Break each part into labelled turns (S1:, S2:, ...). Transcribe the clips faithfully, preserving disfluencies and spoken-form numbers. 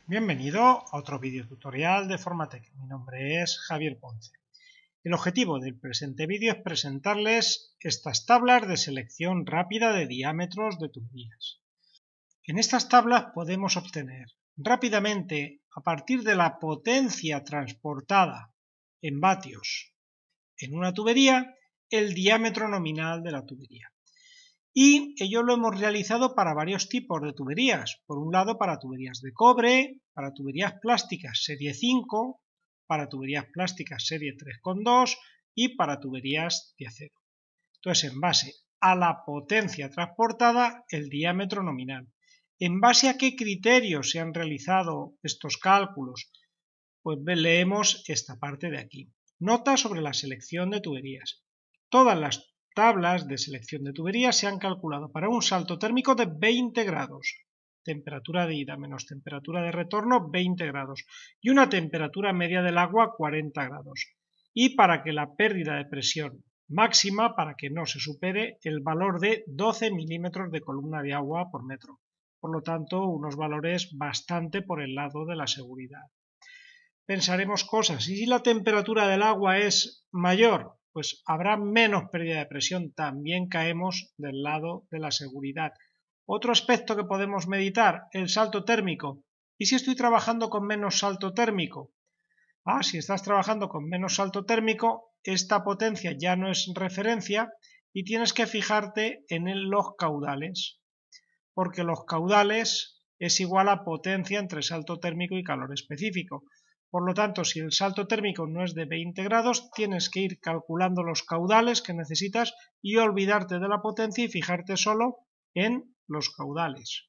S1: Bienvenido a otro vídeo tutorial de Formatec. Mi nombre es Javier Ponce. El objetivo del presente vídeo es presentarles estas tablas de selección rápida de diámetros de tuberías. En estas tablas podemos obtener rápidamente, a partir de la potencia transportada en vatios en una tubería, el diámetro nominal de la tubería. Y ello lo hemos realizado para varios tipos de tuberías. Por un lado, para tuberías de cobre, para tuberías plásticas serie cinco, para tuberías plásticas serie tres coma dos y para tuberías de acero. Entonces, en base a la potencia transportada, el diámetro nominal. ¿En base a qué criterios se han realizado estos cálculos? Pues leemos esta parte de aquí. Nota sobre la selección de tuberías. Todas las tablas de selección de tuberías se han calculado para un salto térmico de veinte grados, temperatura de ida menos temperatura de retorno veinte grados y una temperatura media del agua cuarenta grados, y para que la pérdida de presión máxima, para que no se supere el valor de doce milímetros de columna de agua por metro, por lo tanto unos valores bastante por el lado de la seguridad. Pensaremos cosas, y si la temperatura del agua es mayor, pues habrá menos pérdida de presión, también caemos del lado de la seguridad. Otro aspecto que podemos meditar, el salto térmico. ¿Y si estoy trabajando con menos salto térmico? Ah, si estás trabajando con menos salto térmico, esta potencia ya no es referencia y tienes que fijarte en los caudales, porque los caudales es igual a potencia entre salto térmico y calor específico. Por lo tanto, si el salto térmico no es de veinte grados, tienes que ir calculando los caudales que necesitas y olvidarte de la potencia y fijarte solo en los caudales.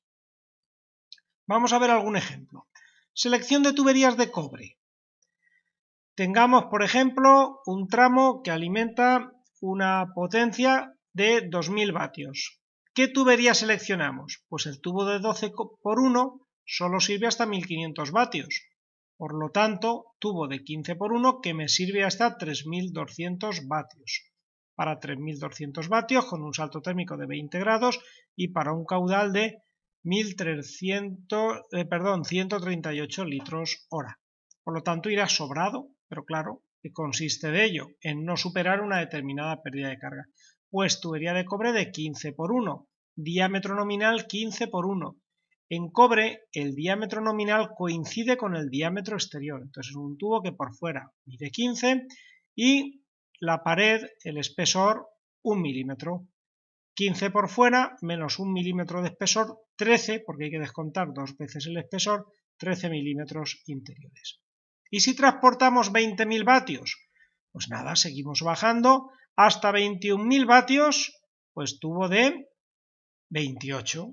S1: Vamos a ver algún ejemplo. Selección de tuberías de cobre. Tengamos, por ejemplo, un tramo que alimenta una potencia de dos mil vatios. ¿Qué tubería seleccionamos? Pues el tubo de doce por uno solo sirve hasta mil quinientos vatios. Por lo tanto, tubo de quince por uno que me sirve hasta tres mil doscientos vatios. Para tres mil doscientos vatios con un salto térmico de veinte grados y para un caudal de mil trescientos, eh, perdón, ciento treinta y ocho litros hora. Por lo tanto, irá sobrado, pero claro, ¿qué consiste de ello? En no superar una determinada pérdida de carga. Pues tubería de cobre de quince por uno, diámetro nominal quince por uno. En cobre, el diámetro nominal coincide con el diámetro exterior, entonces es un tubo que por fuera mide quince y la pared, el espesor, un milímetro. quince por fuera menos un milímetro de espesor, trece, porque hay que descontar dos veces el espesor, trece milímetros interiores. ¿Y si transportamos veinte mil vatios? Pues nada, seguimos bajando hasta veintiún mil vatios, pues tubo de veintiocho.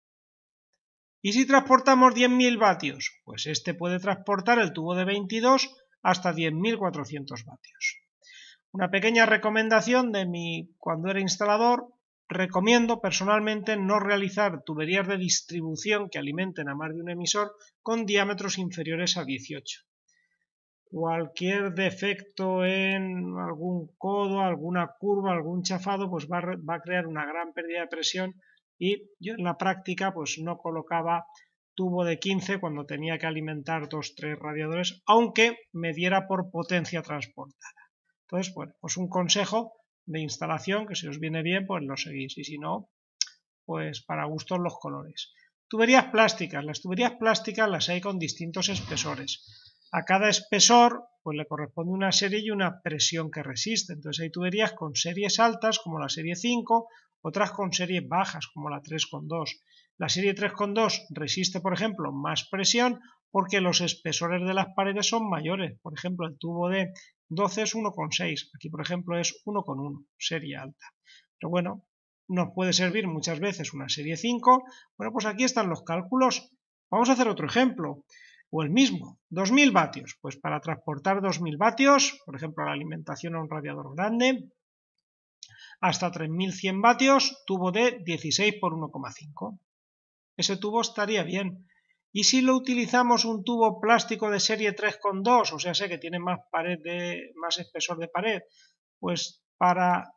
S1: ¿Y si transportamos diez mil vatios? Pues este puede transportar el tubo de veintidós hasta diez mil cuatrocientos vatios. Una pequeña recomendación de mi cuando era instalador, recomiendo personalmente no realizar tuberías de distribución que alimenten a más de un emisor con diámetros inferiores a dieciocho. Cualquier defecto en algún codo, alguna curva, algún chafado, pues va a, va a crear una gran pérdida de presión. Y yo en la práctica pues no colocaba tubo de quince cuando tenía que alimentar dos tres radiadores, aunque me diera por potencia transportada. Entonces, bueno, pues un consejo de instalación que si os viene bien, pues lo seguís, y si no, pues para gustos los colores. Tuberías plásticas. Las tuberías plásticas las hay con distintos espesores. A cada espesor pues le corresponde una serie y una presión que resiste. Entonces hay tuberías con series altas como la serie cinco, otras con series bajas como la tres coma dos. La serie tres coma dos resiste, por ejemplo, más presión porque los espesores de las paredes son mayores. Por ejemplo, el tubo de doce es uno coma seis, aquí por ejemplo es uno coma uno, serie alta. Pero bueno, nos puede servir muchas veces una serie cinco. Bueno, pues aquí están los cálculos. Vamos a hacer otro ejemplo. O el mismo, dos mil vatios, pues para transportar dos mil vatios, por ejemplo la alimentación a un radiador grande, hasta tres mil cien vatios, tubo de dieciséis por uno coma cinco. Ese tubo estaría bien. Y si lo utilizamos un tubo plástico de serie tres coma dos, o sea, sé que tiene más pared de, más espesor de pared, pues para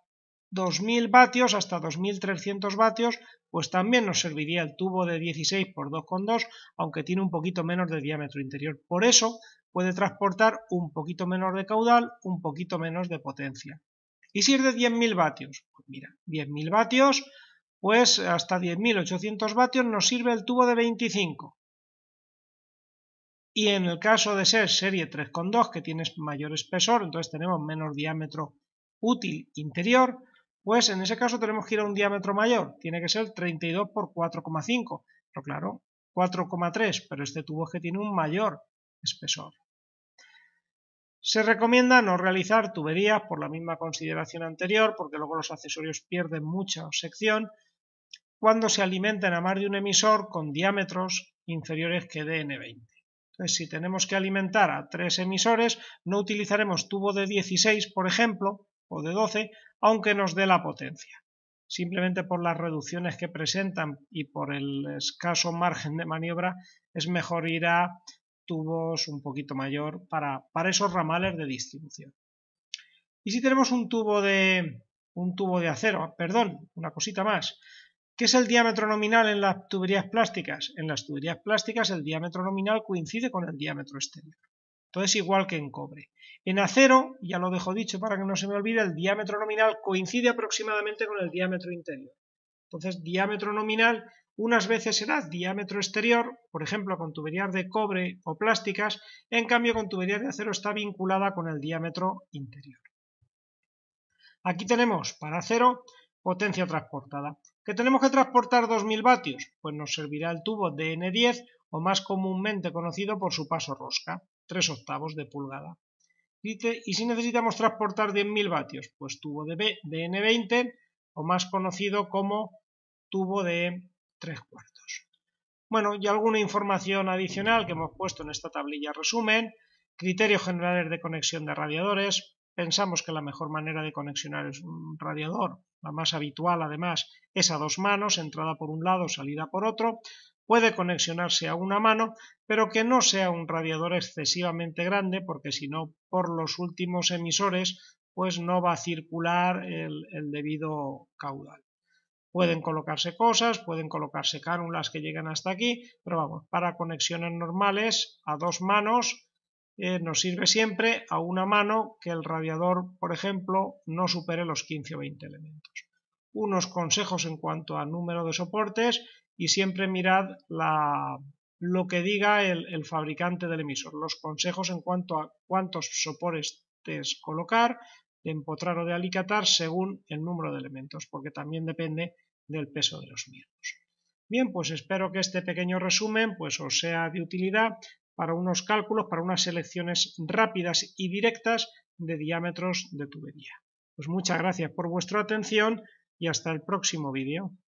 S1: dos mil vatios hasta dos mil trescientos vatios, pues también nos serviría el tubo de dieciséis por dos coma dos, aunque tiene un poquito menos de diámetro interior. Por eso puede transportar un poquito menos de caudal, un poquito menos de potencia. ¿Y si es de diez mil vatios? Pues mira, diez mil vatios, pues hasta diez mil ochocientos vatios nos sirve el tubo de veinticinco. Y en el caso de ser serie tres coma dos, que tiene mayor espesor, entonces tenemos menos diámetro útil interior, pues en ese caso tenemos que ir a un diámetro mayor, tiene que ser treinta y dos por cuatro coma cinco, pero claro, cuatro coma tres, pero este tubo es que tiene un mayor espesor. Se recomienda no realizar tuberías por la misma consideración anterior, porque luego los accesorios pierden mucha sección, cuando se alimenten a más de un emisor con diámetros inferiores que D N veinte. Entonces, si tenemos que alimentar a tres emisores, no utilizaremos tubo de dieciséis, por ejemplo, o de doce, aunque nos dé la potencia. Simplemente por las reducciones que presentan y por el escaso margen de maniobra, es mejor ir a tubos un poquito mayor para, para esos ramales de distribución. Y si tenemos un tubo de, un tubo de acero, perdón, una cosita más, ¿qué es el diámetro nominal en las tuberías plásticas? En las tuberías plásticas el diámetro nominal coincide con el diámetro exterior. Entonces, igual que en cobre. En acero, ya lo dejo dicho para que no se me olvide, el diámetro nominal coincide aproximadamente con el diámetro interior. Entonces, diámetro nominal unas veces será diámetro exterior, por ejemplo con tuberías de cobre o plásticas, en cambio con tuberías de acero está vinculada con el diámetro interior. Aquí tenemos para acero potencia transportada. ¿Que tenemos que transportar dos mil vatios? Pues nos servirá el tubo D N diez, o más comúnmente conocido por su paso rosca, tres octavos de pulgada. ¿Y si necesitamos transportar diez mil vatios? Pues tubo de D N veinte, o más conocido como tubo de tres cuartos. Bueno, y alguna información adicional que hemos puesto en esta tablilla resumen: criterios generales de conexión de radiadores. Pensamos que la mejor manera de conexionar es un radiador, la más habitual además es a dos manos, entrada por un lado, salida por otro. Puede conexionarse a una mano, pero que no sea un radiador excesivamente grande, porque si no, por los últimos emisores, pues no va a circular el, el debido caudal. Pueden colocarse cosas, pueden colocarse cánulas que llegan hasta aquí, pero vamos, para conexiones normales a dos manos eh, nos sirve siempre a una mano que el radiador, por ejemplo, no supere los quince o veinte elementos. Unos consejos en cuanto a número de soportes, y siempre mirad la, lo que diga el, el fabricante del emisor, los consejos en cuanto a cuántos soportes colocar, de empotrar o de alicatar según el número de elementos, porque también depende del peso de los mismos. Bien, pues espero que este pequeño resumen pues os sea de utilidad para unos cálculos, para unas selecciones rápidas y directas de diámetros de tubería. Pues muchas gracias por vuestra atención y hasta el próximo vídeo.